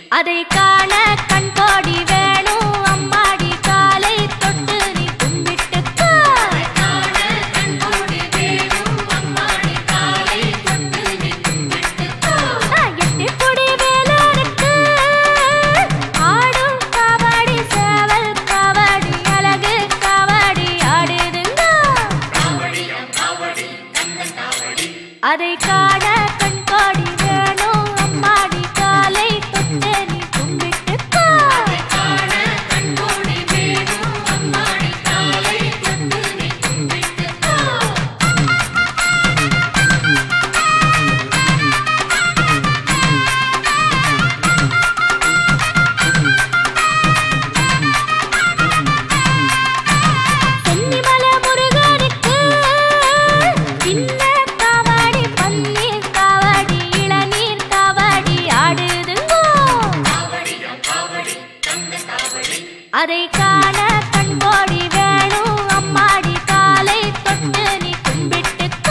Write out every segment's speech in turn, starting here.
அதை காண கண்கோடி வேணும் அம்மாடி காலை தொட்டு நீ கும்பிட்டுக்கோ எட்டிக்குடி வேலருக்கு ஆடும் காவடி சேவல் காவடி அழகு காவடி ஆடுதுங்க அதை காண கண்கோடி வேணும் அம்மாடி காலை தொட்டு நீ கும்பிட்டுக்கோ சென்னிமலை முருகனுக்கு சின்ன காவடி பன்னீர் காவடி இளநீர் காவடி ஆடுதுங்கோ அதை காண கண்கோடி வேணும் அம்மாடி காலை தொட்டு நீ கும்பிட்டுக்கோ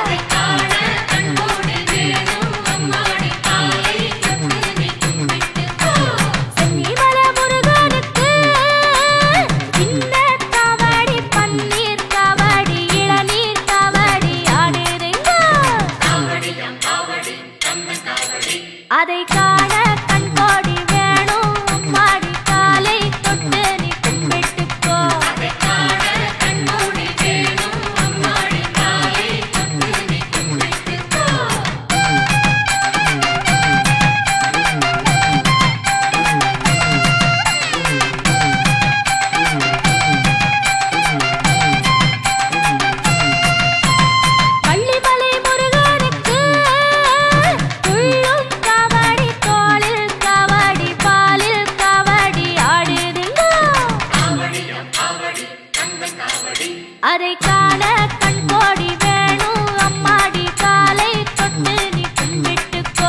சென்னிமலை முருகனுக்கு சின்ன காவடி பன்னீர் காவடி இளநீர் காவடி ஆடுதுங்கோ அதை காண கண்கோடி வேணும் அம்மாடி காலை தொட்டு நீ கும்பிட்டுக்கோ பள்ளிமலை முருகனுக்கு துள்ளும் காவடி தோளில் காவடி பாலில் காவடி ஆடுதுங்கோ அதை காண கண்கோடி வேணும் அம்மாடி காலை தொட்டு நீ கும்பிட்டுக்கோ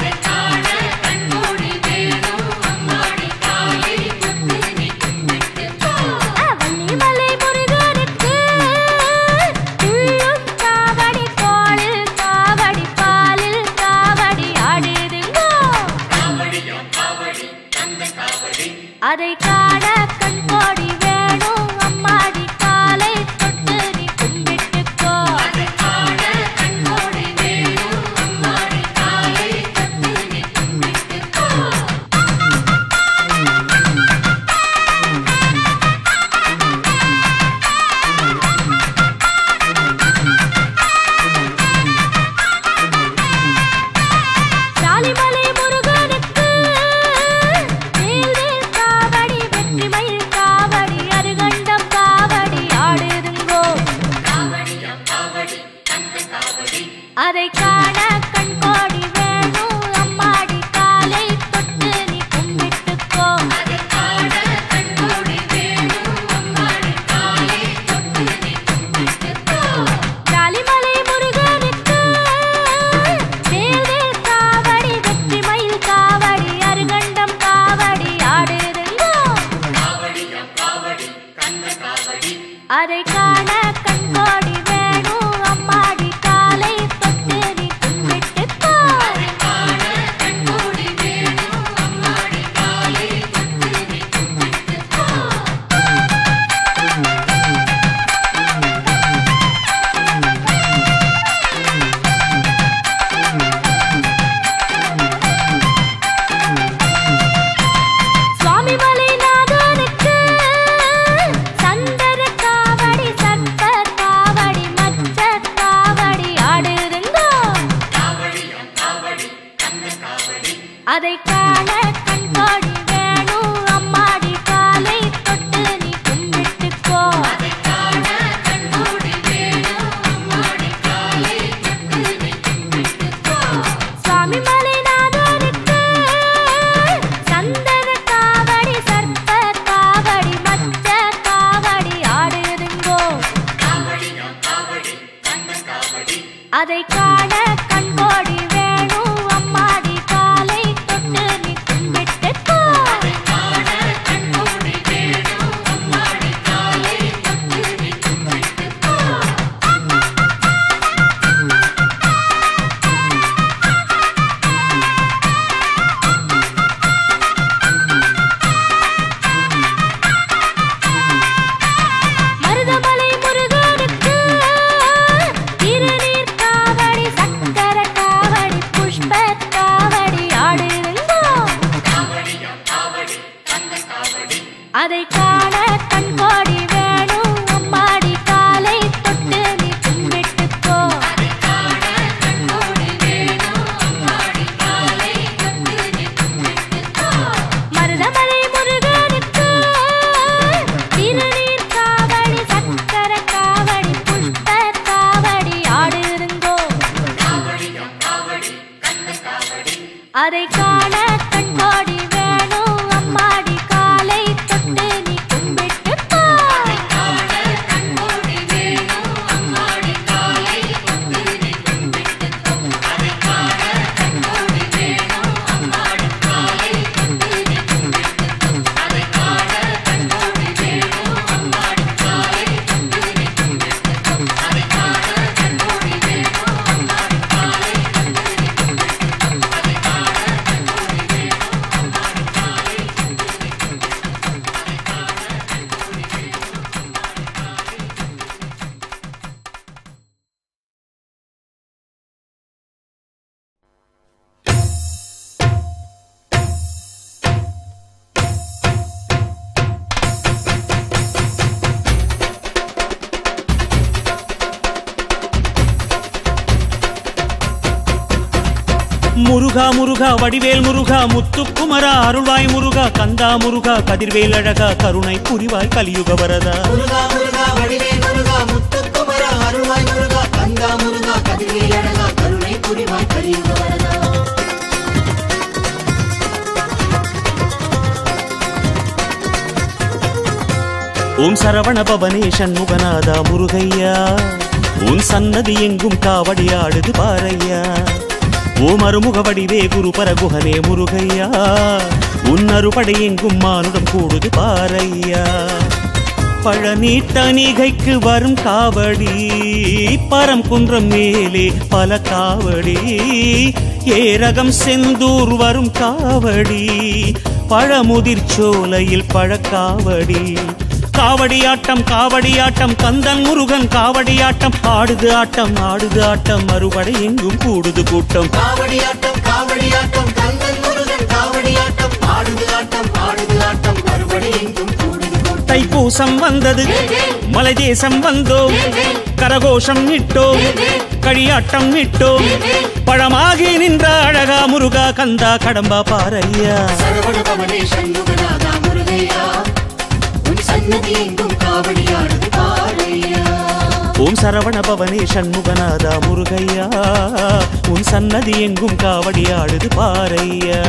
வள்ளிமலை முருகனுக்கு துள்ளும் காவடி தோளில் காவடி பாலில் காவடி ஆடுதுங்கோ அதை காண கண்கோடி வேணும் அம்மாடி காலை தொட்டு நீ கும்பிட்டுக்கோ சாலிமலை முருகனுக்கு வேல்வேல் காவடி வெற்றிமயில் காவடி அருகண்டம் காவடி ஆடுதுங்கோ அதை காண கண்கோடி வேணும் அம்மாடி காலை தொட்டு நீ கும்பிட்டுக்கோ சாலிமலை முருகனுக்கு வேல்வேல் காவடி வெற்றிமயில் காவடி அருகண்டம் காவடி ஆடுதுங்கோ அதை காண கண்கோடி வேணும் அம்மாடி காலை தொட்டு நீ கும்பிட்டுக்கோ சுவாமிமலை நாதனுக்கு சந்தர காவடி சர்ப்ப காவடி மச்ச காவடி ஆடுதுங்கோ அதை காண கண்கோடி வேணும் அம்மாடி காலை தொட்டு நீ கும்பிட்டுக்கோ சுவாமிமலை நாதனுக்கு சந்தன காவடி சர்ப்ப காவடி மச்ச காவடி ஆடுதுங்கோ அதை காண கண்கோடி வேணும் அம்மாடி காலை தொட்டு நீ கும்பிட்டுக்கோ அதை காண கண்கோடி வேணும் அம்மாடி காலை தொட்டு நீ கும்பிட்டுக்கோ முருகா முருகா வடிவேல் முருகா முத்துக்குமரா அருள்வாய் முருகா கந்தா முருகா கதிர்வேல் அழகா கருணை புரிவாய் கலியுக வரதா முருகா முருகா வடிவேல் முருகா முத்துக்குமரா அருள்வாய் முருகா கந்தா முருகா கதிர்வேல் அழகா கருணை புரிவாய் கலியுக வரதா ஓம் சரவண பவனே சண்முகநாதா முருகையா உன் சன்னதி எங்கும் காவடியாடுது பாரையா ஓம் அருமுக வடிவே குரு பரகுஹனே முருகையா உன் அறுபடை எங்கும் மானுடம் கூடுது பாரையா பழனி தணிகைக்கு வரும் காவடி பரம் குன்றம் மேலே பல காவடி ஏரகம் செந்தூர் வரும் காவடி பழமுதிர் சோலையில் பழக்காவடி காவடியாட்டம் கந்தன் முருகன் காவடியாட்டம் ஆடுது ஆட்டம் மறுபடை எங்கும் கூடுது கூட்டம் காவடியாட்டம் கந்தன் முருகன் காவடியாட்டம் ஆடுது ஆட்டம் மறுபடி எங்கும் கூடுது கூட்டம் தைப்பூசம் வந்தது மலை தேசம் வந்தோம் கரகோஷம் இட்டோம் களியாட்டம் இட்டோம் பழமாகி நின்ற அழகா முருகா கந்தா கடம்பா பாரையா சரவண பவனே சண்முகநாதா முருகையா சன்னதி எங்கும் காவடியாடுது பாரையா ஓம் சரவண பவனே சண்முகநாதா முருகையா உன் சன்னதி எங்கும் காவடியாடுது பாரையா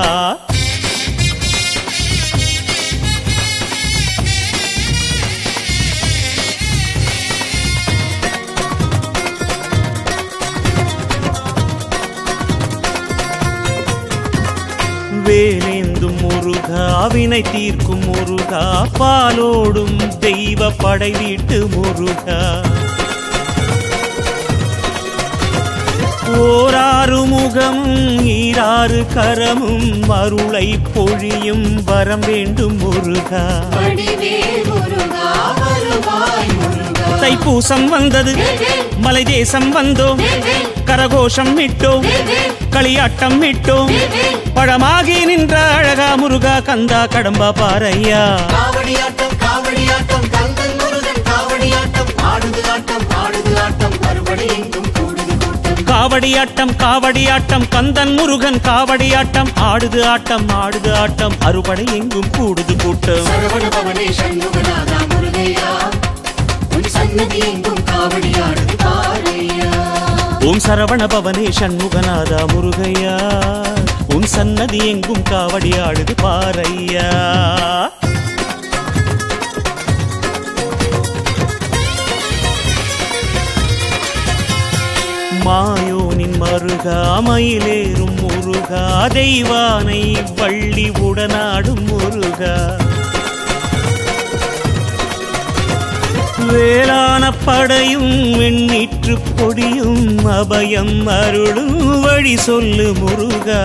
வேலேந்தும் முருகா வினை தீர்க்கும் முருகா பாலோடும் தெய்வ படை வீட்டு முருகா ஓராறு முகமும் ஈராறு கரமும் அருளை பொழியும் வரம் வேண்டும் முருகா தைப்பூசம் வந்தது மலை தேசம் வந்தோம் கரகோஷம் இட்டோம் களியாட்டம் இட்டோம் பழமாகி நின்ற அழகா முருகா கந்தா கடம்பா பாரையா காவடியாட்டம் கந்தன் முருகன் காவடியாட்டம் ஆடுது ஆட்டம் மறுபடி எங்கும் கூடுது கூட்டம் காவடியாட்டம் கந்தன் முருகன் காவடியாட்டம் ஆடுது ஆட்டம் அறுபடை எங்கும் கூடுது கூட்டம் சரவண பவனே சண்முகநாதா முருகையா உன் சன்னதி எங்கும் காவடியாடுது பாரையா ஓம் சரவண பவனே சண்முகநாதா முருகையா உன் சன்னதி எங்கும் காவடியாடுது பாரையா மாயோனின் மருகா மயிலேறும் முருகா தெய்வானை வள்ளி உடனாடும் முருகா வேளான படையும் வெண்ணீற்று பொடியும் அபயம் அருளும் வழி சொல்லு முருகா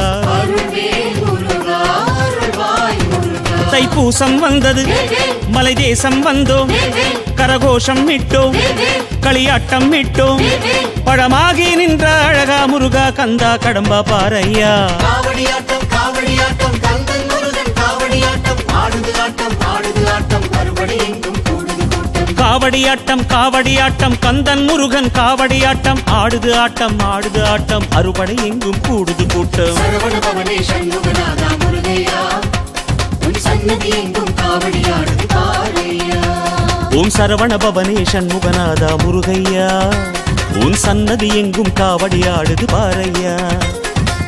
தைப்பூசம் வந்தது மலை தேசம் வந்தோம் கரகோஷம் இட்டோம் களியாட்டம் இட்டோம் பழமாகி நின்ற அழகா முருகா கந்தா கடம்பா பாரையா காவடியாட்டம் கந்தன் முருகன் காவடியாட்டம் ஆடுது ஆட்டம் மறுபடி எங்கும் கூடுது கூட்டம் காவடியாட்டம் கந்தன் முருகன் காவடியாட்டம் ஆடுது ஆட்டம் அறுபடை எங்கும் கூடுது கூட்டம் சரவண பவனே சண்முகநாதா முருகையா உன் சன்னதி எங்கும் காவடியாடுது பாரையா ஓம் சரவண பவனே சண்முகநாதா முருகையா உன் சன்னதி எங்கும் காவடியாடுது பாரையா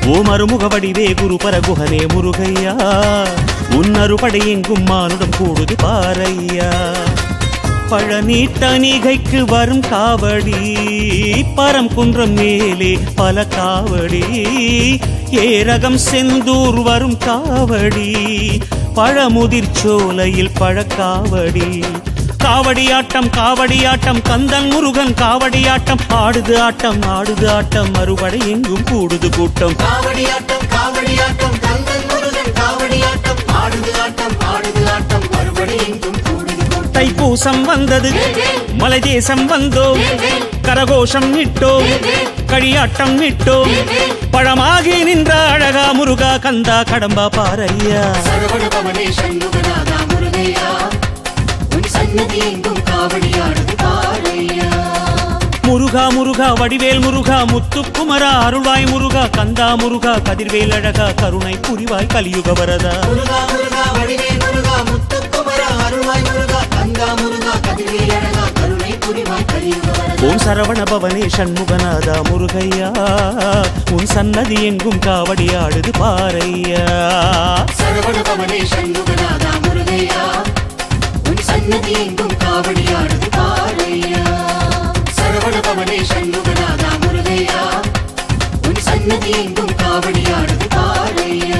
ஓம் அருமுக வடிவே குரு பரகுஹனே முருகையா உன்னருபடை எங்கும் மானுடம் கூடுது பாரையா பழனி தணிகைக்கு வரும் காவடி பரம் குன்றம் மேலே பல காவடி ஏரகம் செந்தூர் வரும் காவடி பழமுதிர் சோலையில் பழக்காவடி காவடியாட்டம் கந்தன் முருகன் காவடியாட்டம் ஆடுது ஆட்டம் மறுபடை எங்கும் கூடுது கூட்டம் காவடியாட்டம் கந்தன் முருகன் காவடியாட்டம் ஆடுது ஆட்டம் மறுபடி எங்கும் கூடுது கூட்டம் தைப்பூசம் வந்தது மலை தேசம் வந்தோம் கரகோஷம் நிட்டோம் களியாட்டம் நிட்டோம் பழமாகி நின்ற அழகா முருகா கந்தா கடம்பா பாரையா சரவண பவனே சண்முகநாதா முருகையா உன் சன்னதி எங்கும் காவடியாடுது பாரையா முருகா வடிவேல் முருகா முத்துக்குமரா அருள்வாய் முருகா கந்தா முருகா கதிர்வேல் அழகா கருணை புரிவாய் கலியுக வரதா முருகா வடிவேல் முருகா முத்துக்குமரா அருள்வாய் முருகா கந்தா முருகா கதிர்வேல் அழகா கருணை புரிவாய் கலியுக வரதா ஓம் சரவண பவனே சண்முகநாதா முருகையா உன் சன்னதி எங்கும் காவடியாடுது பாரையா சரவண பவனே சண்முகநாதா முருகையா உன் சன்னதி எங்கும் காவடியாடுது பாரையா சரவண பவனே சண்முகநாதா முருகையா உன் சன்னதி எங்கும் காவடியாடுது பாரையா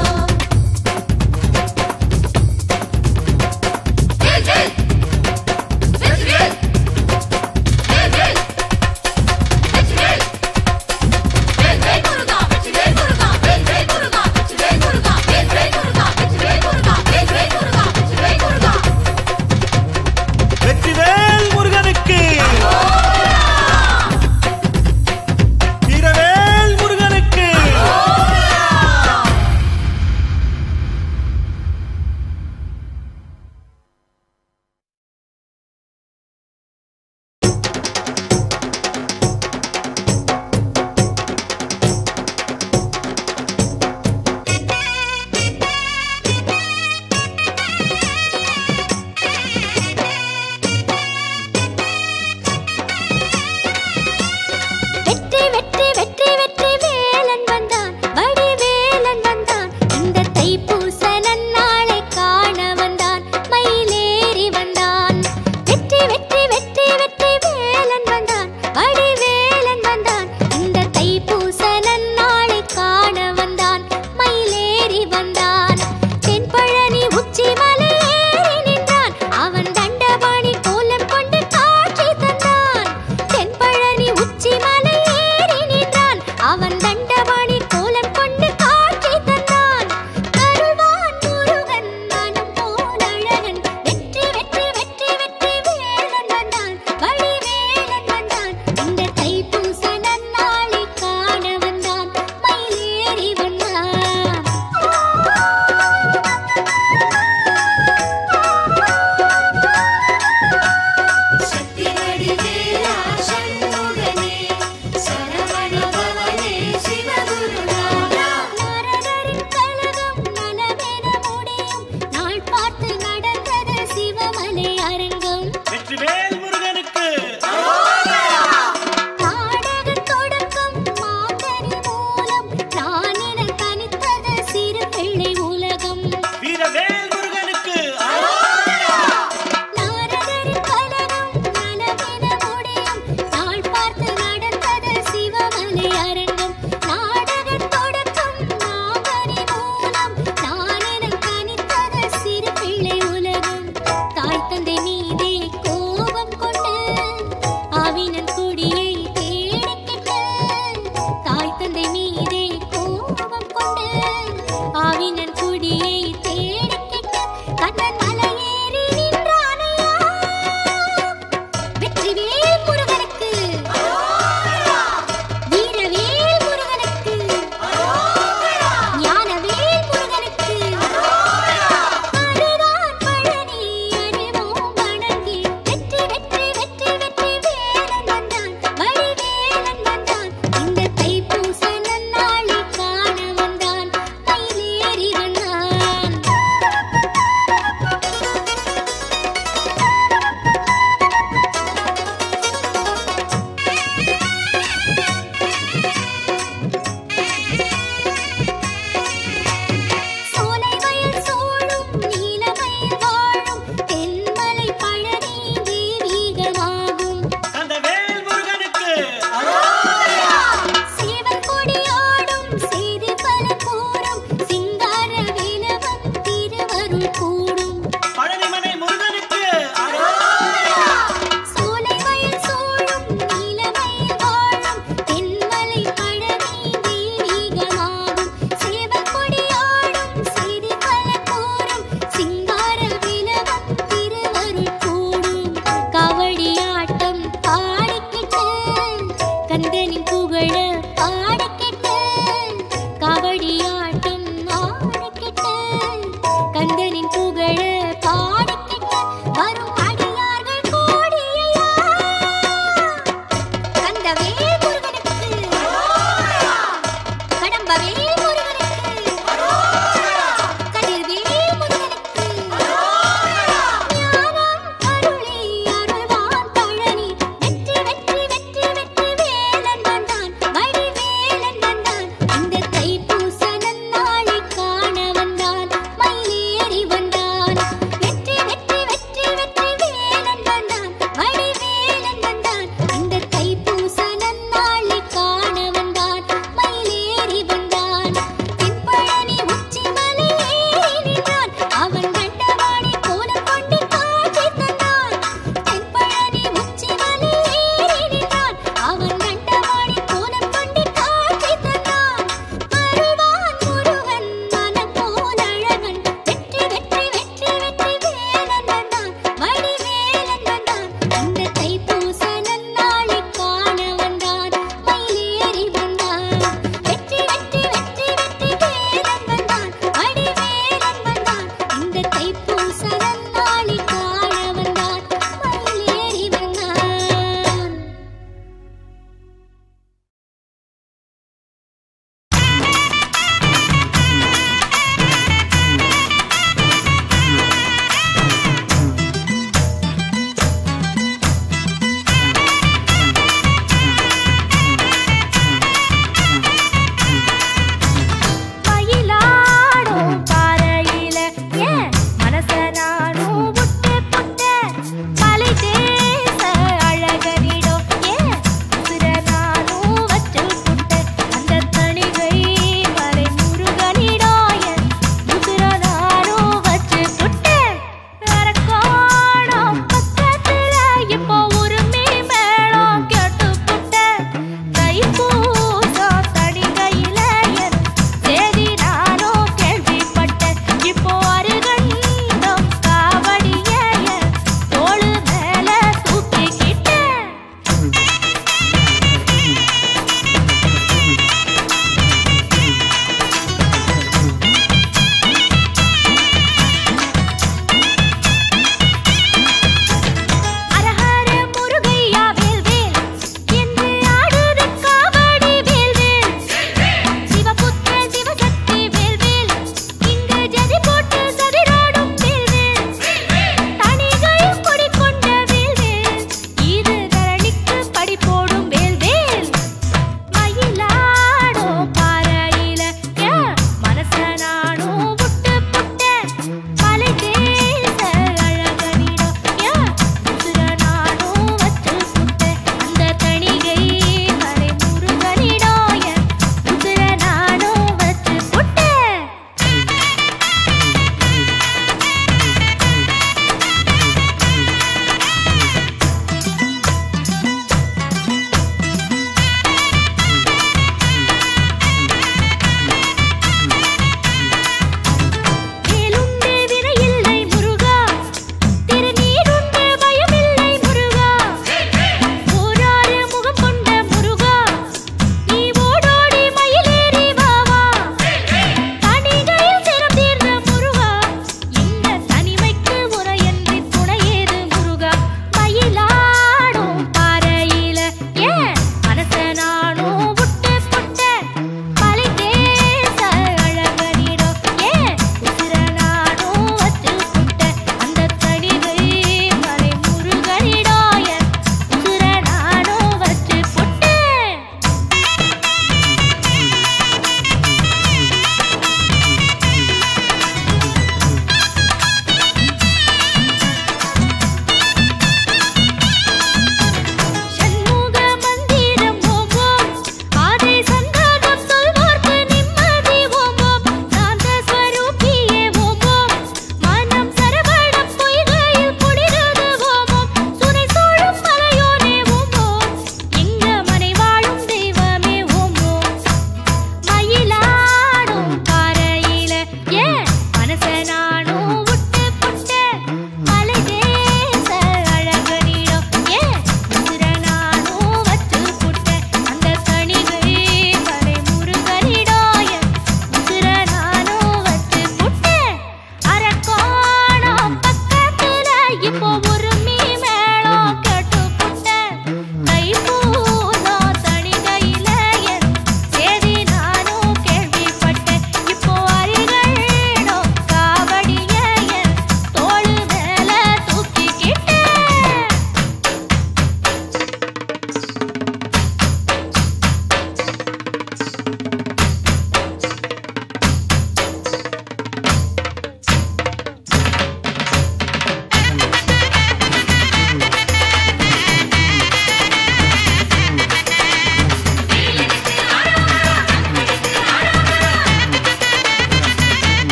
வெற்றிவேல் முருகனுக்கு வீரவேல் முருகனுக்கு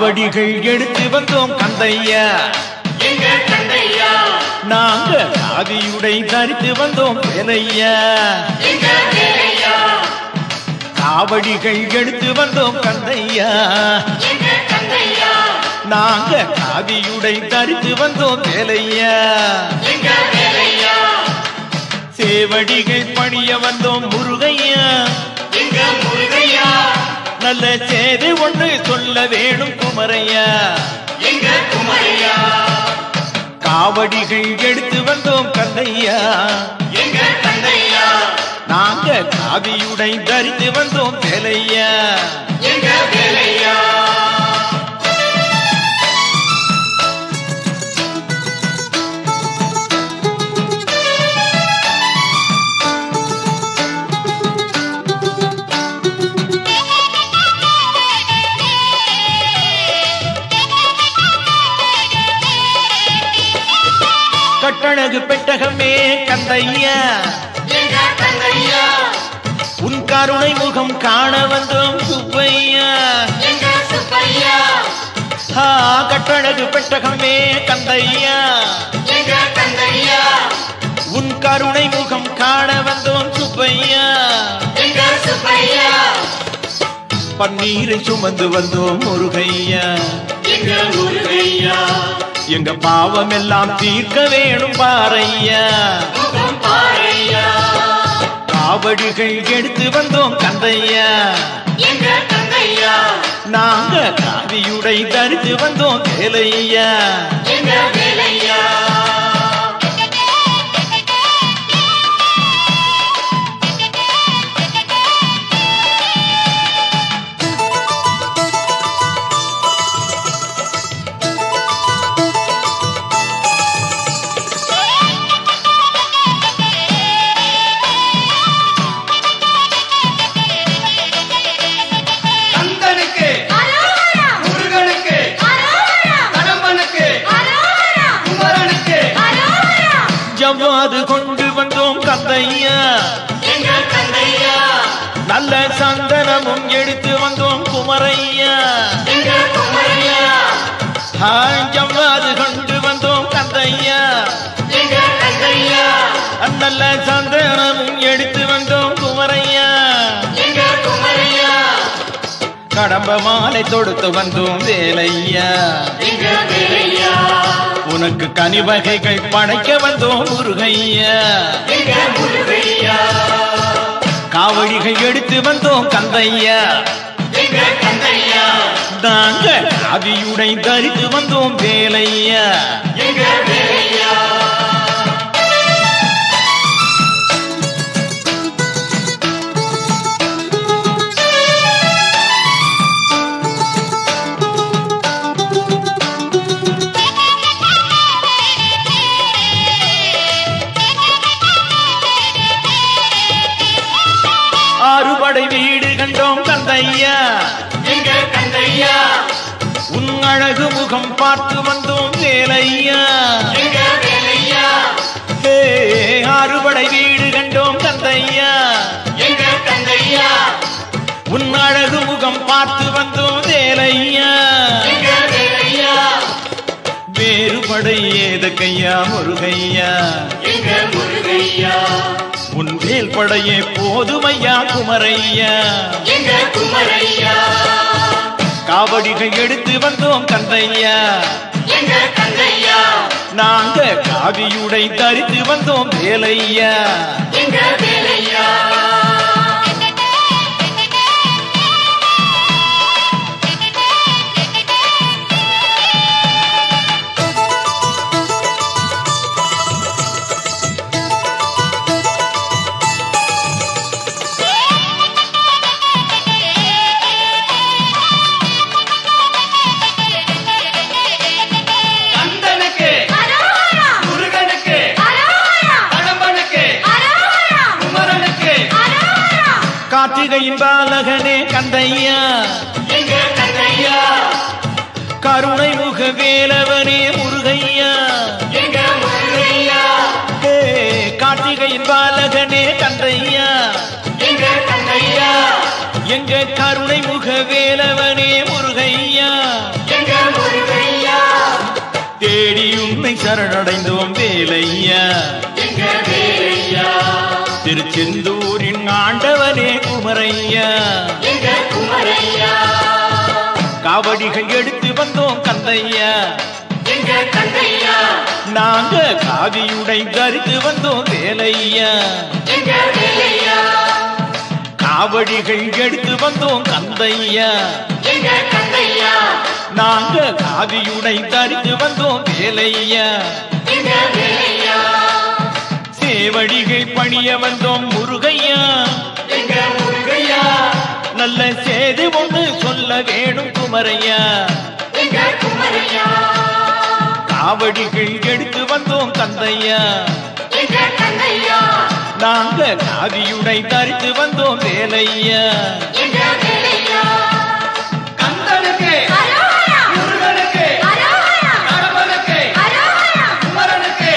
காவடிகள் எடுத்து வந்தோம் கந்தையா எங்க கந்தையா நாங்க காவியுடை தரித்து வந்தோம் வேலையா எங்க வேலையா காவடிகள் எடுத்து வந்தோம் கந்தையா எங்க கந்தையா நாங்க காவியுடை தரித்து வந்தோம் வேலையா எங்க வேலையா சேவடிகள் பணிய வந்தோம் முருகையா எங்க முருகையா நல்ல சேது ஒன்று சொல்ல வேணும் குமரையா எங்க குமரையா காவடிகள் எடுத்து வந்தோம் கந்தையா எங்க கந்தையா நாங்க காவியுடை தரித்து வந்தோம் வேலையா எங்க வேலையா கட்டழகு பெட்டகமே கந்தையா எங்க கந்தையா உன் கருணை முகம் காண வந்தோம் சுப்பையா எங்க சுப்பையா கட்டழகு பெட்டகமே கந்தையா எங்க கந்தையா உன் கருணை முகம் காண வந்தோம் சுப்பையா எங்க சுப்பையா பன்னீரை சுமந்து வந்தோம் முருகையா எங்க முருகையா எங்க பாவம் எல்லாம் தீர்க்க வேணும் பாறையா முகம் பாறையா காவடிகள் எடுத்து வந்தோம் கந்தையா எங்க கந்தையா நாங்க காவியுடை தரித்து வந்தோம் வேலையா எங்க வேலையா கந்தனுக்கு அரோகரா முருகனுக்கு அரோகரா கடம்பனுக்கு அரோகரா குமரனுக்கு அரோகரா ஜவ்வாது கொண்டு வந்தோம் கந்தையா எங்க கந்தையா நல்ல சந்தனமும் எடுத்து வந்தோம் குமரையா எங்க குமரையா ஜவ்வாது கொண்டு வந்தோம் கந்தையா எங்க கந்தையா நல்ல சந்தனமும் எடுத்து வந்தோம் குமரையா எங்க குமரையா கடம்ப மாலை தொடுத்து வந்தோம் வேலையா எங்க வேலையா உனக்கு கனிவகைகள் படைக்க வந்தோம் முருகையா எங்க முருகையா காவடிகள் எடுத்து வந்தோம் கந்தையா எங்க கந்தையா நாங்க காவியுடை தரித்து வந்தோம் வேலையா எங்க வேலையா ஆறுபடை வீடு கண்டோம் கந்தையா எங்க கந்தையா உன் அழகு முகம் பார்த்து வந்தோம் வேலையா எங்க வேலையா ஆறுபடை வீடு கண்டோம் கந்தையா எங்க கந்தையா உன் அழகு முகம் பார்த்து வந்தோம் வேலையா எங்க வேலையா வேறுபடை ஏதக்கையா முருகையா எங்க முருகையா உன் வேல் படையே போதுமையா குமரையா எங்க குமரையா காவடிகள் எடுத்து வந்தோம் கந்தையா எங்க கந்தையா நாங்க காவியுடை தரித்து வந்தோம் வேலையா எங்க வேலையா கந்தனுக்கு அரோகரா முருகனுக்கு அரோகரா கடம்பனுக்கு அரோகரா குமரனுக்கு அரோகரா கார்த்திகையின் பாலகனே கந்தையா எங்க கந்தையா கருணை முக வேலவனே முருகையா எங்க முருகையா கார்த்திகையின் பாலகனே கந்தையா எங்க கந்தையா எங்க கருணை முக வேலவனே முருகையா எங்க உன்னை சரணடைந்தோம் வேலையா திருச்செந்தூரின் ஆண்டவனே குமரையா காவடிகள் எடுத்து வந்தோம் கந்தையா நாங்க காவியுடை தரித்து வந்தோம் வேலையா காவடிகள் எடுத்து வந்தோம் கந்தையா நாங்க காவியுடை தரித்து வந்தோம் வேலையா சேவடிகள் பணிய வந்தோம் முருகையா நல்ல செய்தி ஒன்று சொல்ல வேணும் குமரையா காவடிகள் எடுத்து வந்தோம் கந்தையா நாங்க காவியுடை தரித்து வந்தோம் வேலையா கந்தனுக்கு முருகனுக்கு கடவுளுக்கு குமரனுக்கு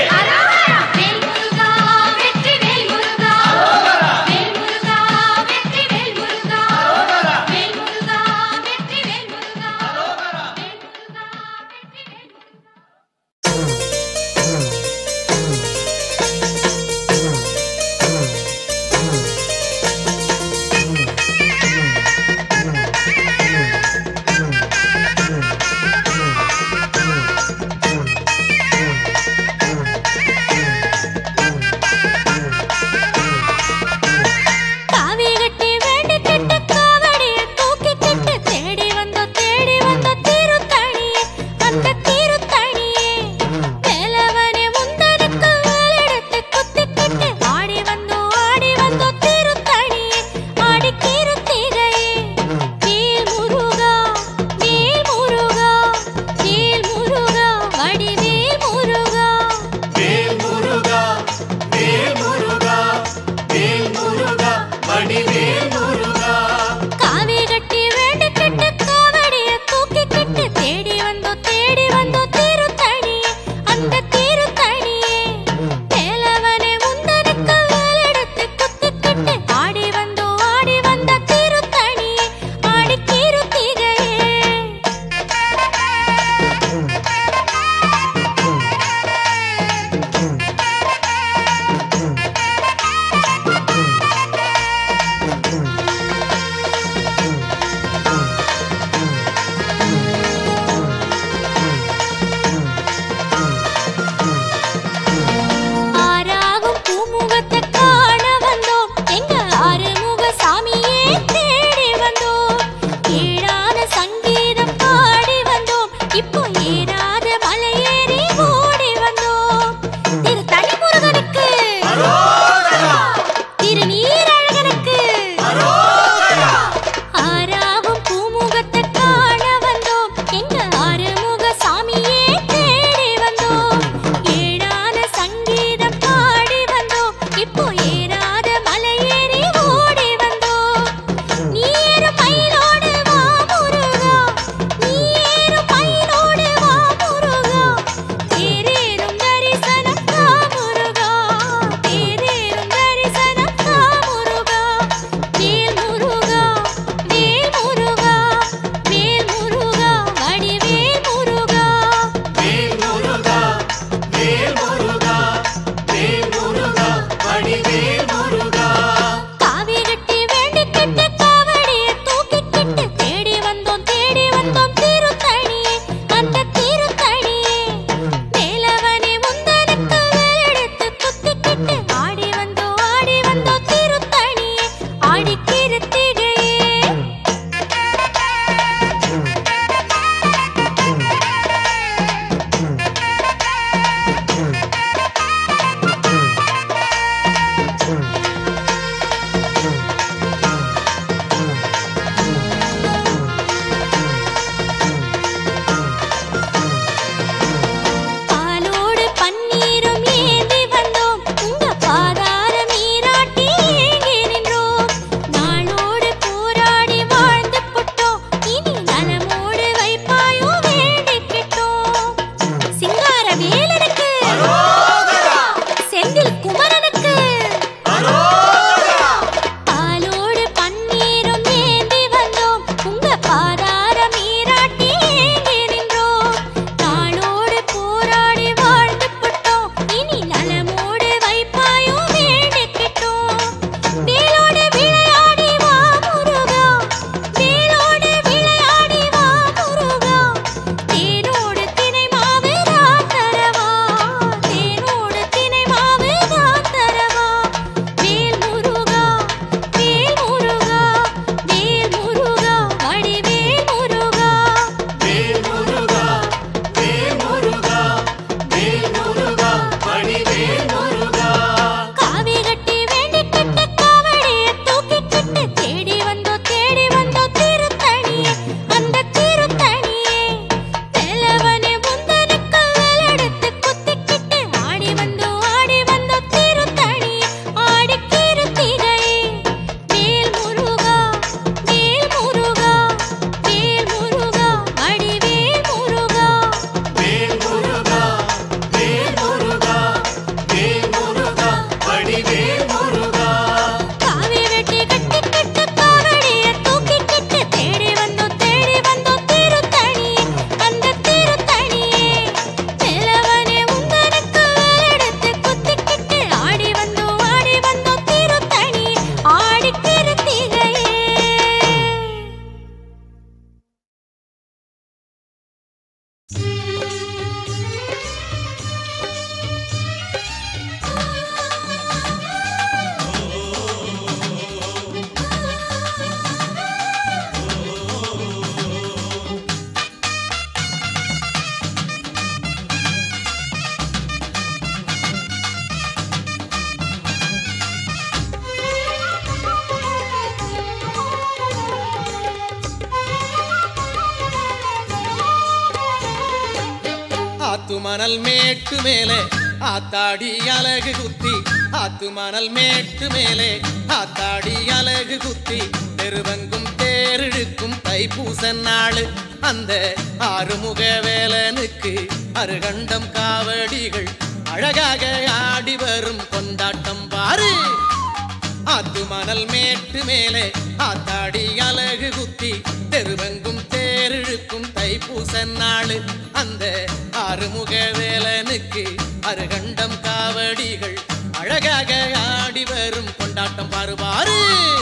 ஆத்து மணல் மேட்டு மேலே ஆத்தாடி அலகு குத்தி ஆத்து மணல் மேட்டு மேலே ஆத்தாடி அலகு குத்தி தெருவெங்கும் தேரிழுக்கும் தைப்பூச நாள் அந்த ஆறுமுக வேலனுக்கு அருகண்டம் காவடிகள் அழகாக ஆடி வரும் கொண்டாட்டம் பாரு. ஆத்து மணல் மேட்டு மேலே ஆத்தாடி அலகு குத்தி தெருவெங்கும் தேரிழுக்கும் தைப்பூச நாள் அந்த ஆறுமுக வேலனுக்கு அருகண்டம் காவடிகள் அழகாக ஆடி வரும் கொண்டாட்டம் பாருவாரு.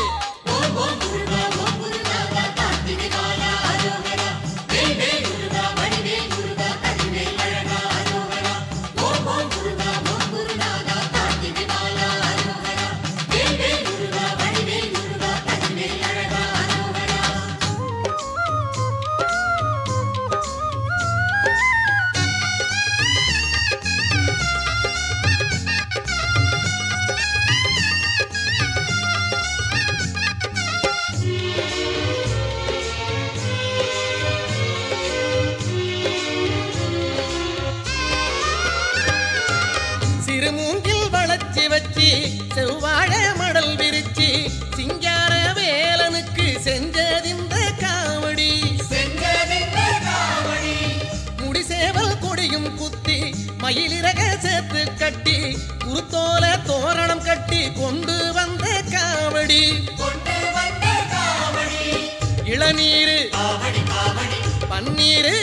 மூங்கில் வளர்ச்சி வச்சி செவ்வாழ மடல் விரிச்சி சிங்கார வேலனுக்கு செஞ்சதிந்த காவடி முடிசேவல் கொடியும் குத்தி மயிலிறக சேர்த்து கட்டி குருத்தோல தோரணம் கட்டி கொண்டு வந்த காவடி இளநீரு பன்னீரு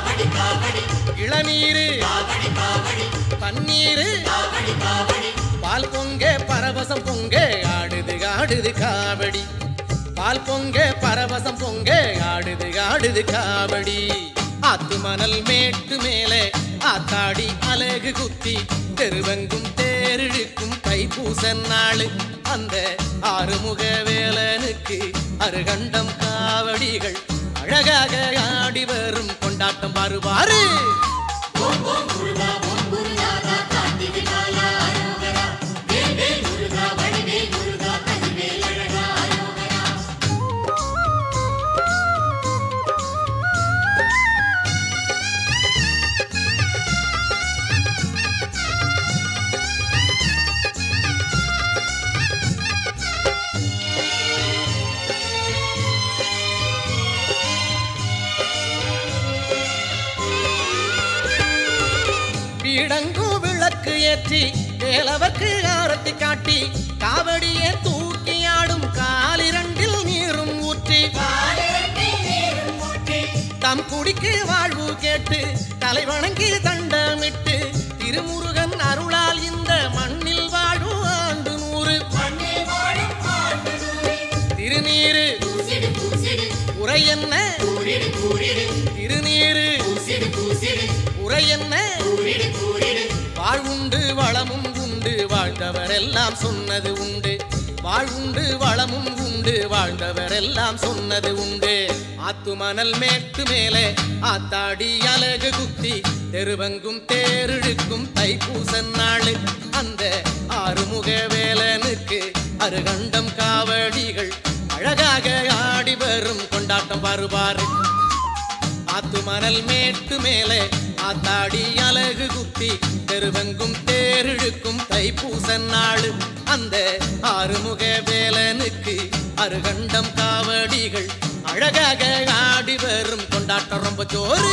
இளநீரு பன்னீரு பால் பொங்க பரவசம் பொங்க ஆடுது ஆடுது காவடி பால் பொங்க பரவசம் பொங்க ஆடுது ஆடுது காவடி. ஆத்து மணல் மேட்டு மேலே ஆத்தாடி அலகு குத்தி தெருவெங்கும் தேரிழுக்கும் தைப்பூச நாள் அந்த ஆறுமுக வேலனுக்கு அருகண்டம் காவடிகள் அழகாக ஆடி வரும் கொண்டாட்டம் பாருவாரு. இடங்கு விளக்கு ஏற்றி வேலவர்க்கு ஆரத்தி காட்டி காவடியே தூக்கி ஆடும் காலிரண்டில் நீரும் ஊற்றி தம் குடிக்கு வாழ்வு கேட்டு தலைவணங்கி தண்டமிட்டு திருமுருகன் அருளால் இந்த மண்ணில் வாழும் ஆண்டு 100 திருநீரு உரை என்ன திருநீரு உரை என்ன வாழ்வுண்டு வளமும் உண்டு வாழ்ந்தவர் எல்லாம் சொன்னது உண்டு வாழ்வுண்டு வளமும் உண்டு வாழ்ந்தவர் எல்லாம் சொன்னது உண்டு. ஆத்து மணல் மேட்டு மேலே ஆத்தாடி அலகு குத்தி தெருவெங்கும் தேரிழுக்கும் தைப்பூச நாள் அந்த ஆறுமுக வேலனுக்கு அருகண்டம் காவடிகள் அழகாக ஆடி வரும் கொண்டாட்டம் பாருபாரு. ஆத்து மணல் மேட்டு மேலே ஆத்தாடி அலகு குத்தி தெருவெங்கும் தேரிழுக்கும் தைப்பூச நாள் அந்த ஆறுமுக வேலனுக்கு அருகண்டம் காவடிகள் அழகாக ஆடி வரும் கொண்டாட்டம் ரொம்ப ஜோரு.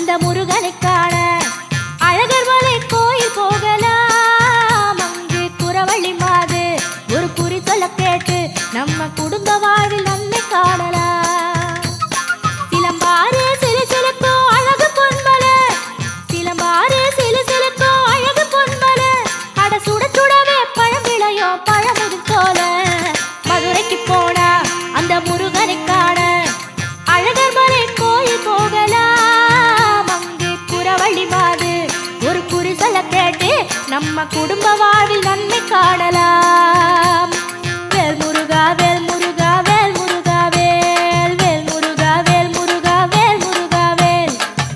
அந்த முருகனை காண அழகர் மலை கோயில் போகலாம். அங்கு குறவழி மாது ஒரு குறி சொல்ல கேட்டு நம்ம குடும்ப வாழ்வில் நன்மை காணலாம். சிலம்பாறு சிலு சிலுக்கோ அழகு பொன்மலை, சிலம்பாறு சிலு சிலுக்கோ அழகு பொன்மலை, அட சுட சுடவே பழம் விளையோ பழமுதிர் போல. மதுரைக்கு போனா அந்த முருகனை காண அழகர் மலை கோயில் போகலாம். அங்கு குறவழி மாது ஒரு குறி சொல்ல கேட்டு நம்ம குடும்ப வாழ்வில் நன்மை காணலாம். வேல் முருகா வேல் முருகா வேல் முருகா வேல், வேல் முருகா வேல் முருகா வேல் முருகா வேல்.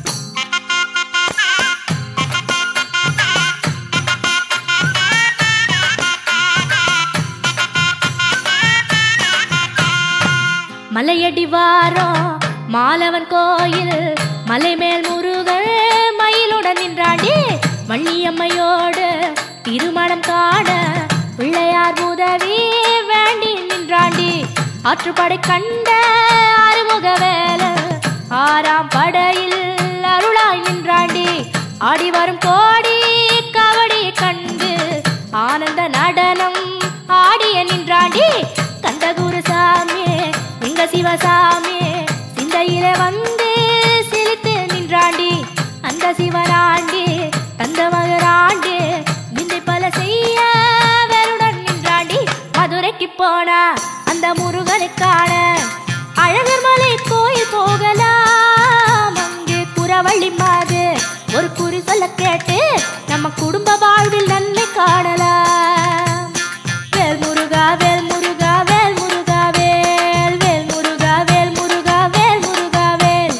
மலையடி வாரம் மாலவன் கோயில், மலை மேல் முருகன் மயிலுடன் நின்றாண்டி. வள்ளியம்மையோடு திருமணம் காண பிள்ளையார் உதவி வேண்டி நின்றாண்டி. ஆற்றுப்படை கண்ட அறுமுக வேலன் ஆறாம் படையில் அருளாய் நின்றாண்டி. ஆடி வரும் கோடி கவடி கண்டு ஆனந்த நடனம் ஆடிய நின்றாண்டி. கந்தகுரு சாமி எங்க சிவசாமி சிந்தையில வந்து சிரித்து நின்றாண்டி. அந்த சிவனாண்டி தந்த மகராண்டி நிந்தை பல செய்ய வேலுடன் நின்றாண்டி. மதுரைக்கு போனா அந்த முருகனை காண அழகர் மலை கோயில் போகலாம். அங்கு குறவழி மாது ஒரு குறி சொல்ல கேட்டு நம்ம குடும்ப வாழ்வில் நன்மை காணலாம். வேல் முருகா வேல் முருகா வேல் முருகா வேல், வேல் முருகா வேல் முருகா வேல் முருகா வேல்.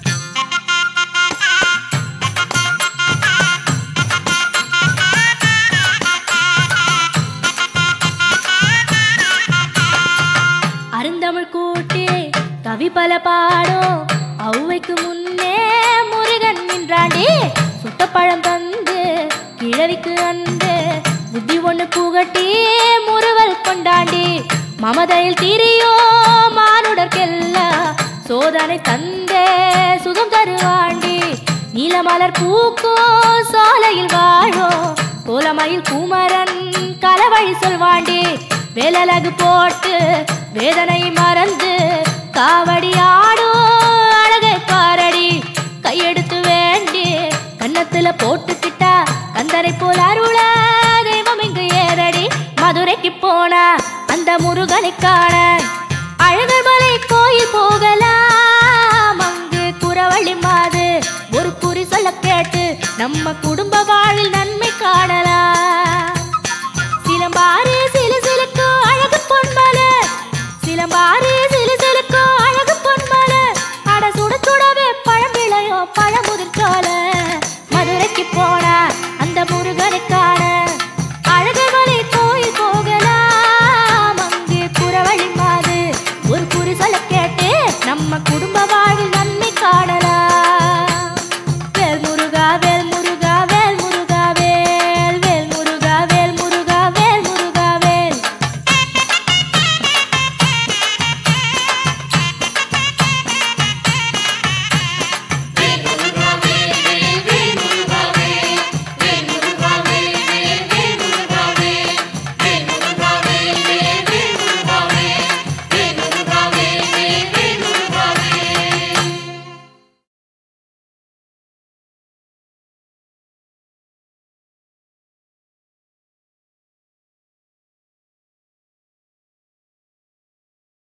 அருந்தமிழ் கூட்டி கவி பல பாடும் ஔவைக்கு முன்னே முருகன் நின்றாண்டி. சுட்டப்பழம் தந்து கிழவிக்கு அன்று புத்தி ஒண்ணு புகட்டி முறுவல் கொண்டாண்டி. மமதையில் திரியோ மானுடர்க்கெல்லாம் சோதனை தந்தே சுகம் தருவாண்டி. நீலமலர் பூக்கோ சோலையில் வாழோ கோலமயில் குமரன் கலவழி சொல்வாண்டி. வேலழகு போட்டு வேதனை மறந்து காவடி ஆடோ அழகை பாரடி. கையெடுத்து வேண்டி கன்னத்துல போட்டுக்கிட்டா கந்தரை போல் அருள தெய்வம் இங்கு ஏறடி. மதுரைக்கு போனா அந்த முருகனை காண அழகர் மலை கோயில் போகலாம். அங்கு குறவழி மாது ஒரு குறி சொல்ல கேட்டு நம்ம குடும்ப வாழ்வில் நன்மை காணலாம்.